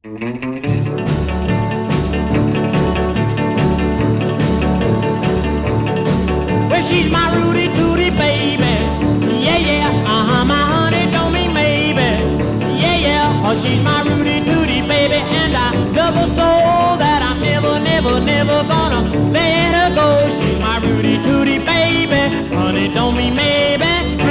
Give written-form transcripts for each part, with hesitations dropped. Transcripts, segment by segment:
Well, she's my Rudy Tooty baby. Yeah, yeah, my honey don't mean maybe. Yeah, yeah, oh, she's my Rudy Tooty baby, and I love her so that I'm never, never, never gonna let her go. She's my Rudy Tooty baby, honey don't mean maybe.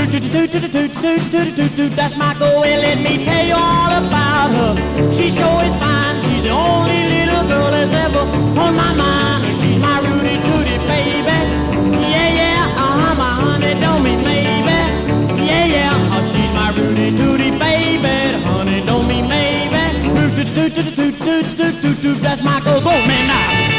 That's my girl. Well, let me tell you all about her. She sure is fine. She's the only little girl that's ever on my mind. She's my Rudy Tooty baby. Yeah, yeah, my honey don't mean maybe. Yeah, yeah, oh, she's my Rudy Tooty baby. Honey don't mean maybe. That's my girl. Go, man, now.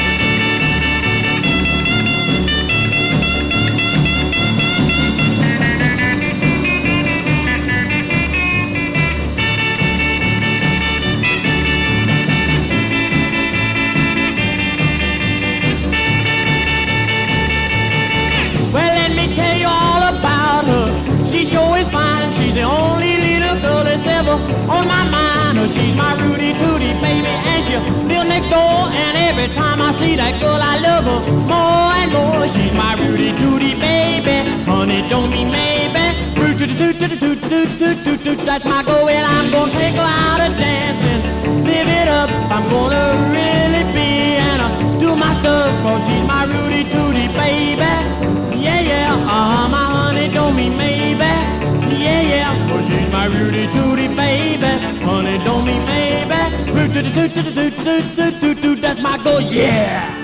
She sure is fine. She's the only little girl that's ever on my mind. Oh, she's my Rudy Tooty baby, and she lives next door. And every time I see that girl, I love her more and more. She's my Rudy Tooty baby, honey don't mean maybe. That's my girl. Well, I'm gonna take her out a dancing, live it up. I'm gonna really be and do my stuff, 'cause she's my Rudy Tooty baby. Yeah, yeah, my honey don't mean maybe. Yeah, yeah, oh, she's my Rudy Tooty baby. Honey don't mean maybe. That's my girl, yeah.